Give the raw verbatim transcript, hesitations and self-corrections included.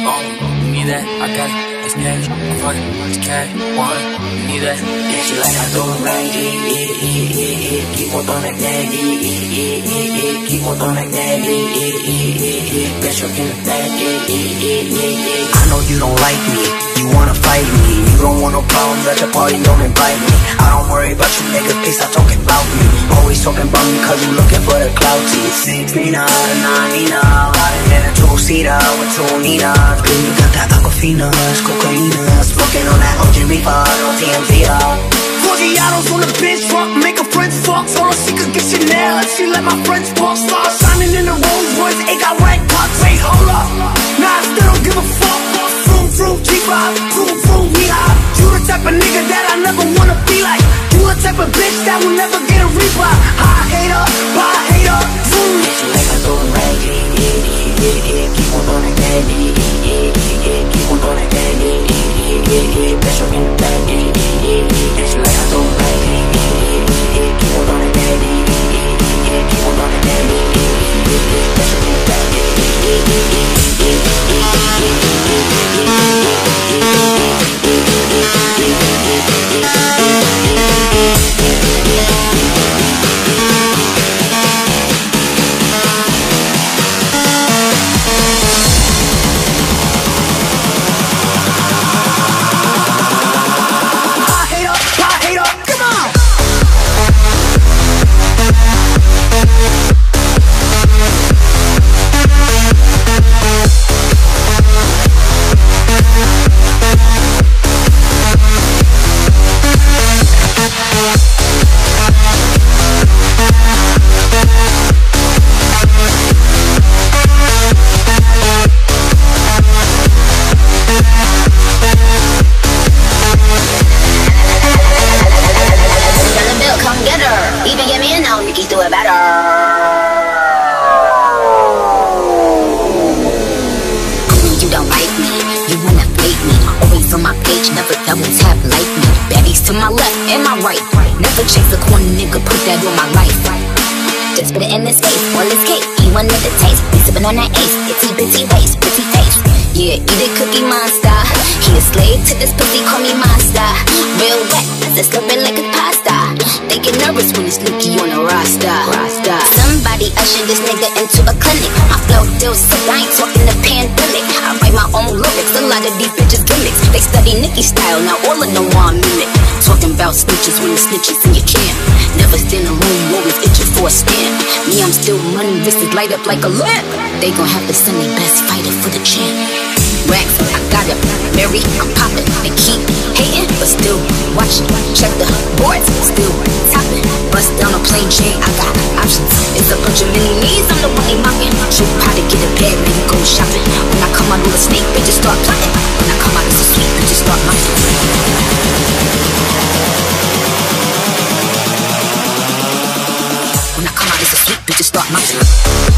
Oh, you need that? I got it. It's cash, fuck it, it's cash, one, you need that? Yeah, she like I do it right, yeah, yeah, yeah, yeah, yeah. Keep on throwing like that, yeah, yeah, yeah, yeah, yeah. Keep on throwing like that, yeah, yeah, yeah, yeah, yeah. Best you in the back, yeah, yeah, yeah, yeah, yeah. I know you don't like me, you wanna fight me. You don't want no problems at the party, don't invite me. I don't worry about you niggas, please stop talking about me. Always talking about me cause you looking for the clout. Six Nina, nine Nina, riding in a two-seater with two Ninas. Girl, you got that Aquafina, cocaine, smoking on that O G reefer, on T M Z. Forgiatos on the bench truck, make her friends fuck. Told her she could get Chanel if she let my friends fuck. Start shining in the Rolls Royce, it got red cuts. Wait, hold up, nah, I still don't give a fuck. Vroom, vroom, G five, vroom, vroom, we high. You the type of nigga that I never wanna be like. You the type of bitch that will never get a reply. High hater, bye hater, vroom. Yeah, she like I do it right, yeah, yeah, yeah, yeah, yeah. Keep on throwing like that, yeah, yeah, yeah, yeah, yeah. Keep on throwing like that, yeah, yeah, yeah, yeah, yeah. Best you in the back, yeah, yeah, yeah, yeah. Yeah, she like I do it right, yeah, yeah, yeah, yeah, yeah. Keep on throwing like that, yeah, yeah, yeah, yeah, yeah. Keep on throwing like that, yeah, yeah, yeah, yeah, yeah. Best you in the back, yeah, yeah, yeah, yeah, yeah, yeah, to my left and my right. Never chase a corner nigga, put that on my life. Just put it in this face, all this cake. He wanted the taste, be sippin' on that ace. Itty bitty waist, pretty face. Yeah, eat it cookie monster. He a slave to this pussy, call me monster. Real wet, that's slurping like a pasta. They get nervous when it's Lukey on the roster. roster. Somebody usher this nigga into a clinic. My flow still sick, I ain't talking the pandemic. I write my own lyrics, a lot of these bitches gimmicks. They study Nicki style, now all of them want mimic. Talking about snitches when the snitches in your camp. Never stand alone, always itching for a stamp. Me, I'm still money, wristed light up like a lamp. They gon' have to send their best fighter for the champ. Racks, I got it, Mary, I'm poppin'. They keep hating, but still watching. Check the boards, still topping. Bust down a plain chain, I got options. It's a bunch of mini me's, I'm the one they mocking. Show how to get a bag, then you go shopping. When I come out with a snake, bitches start plotting. When I come out as a sweet, bitches start mocking. When I come out as a sweet, bitches start mocking.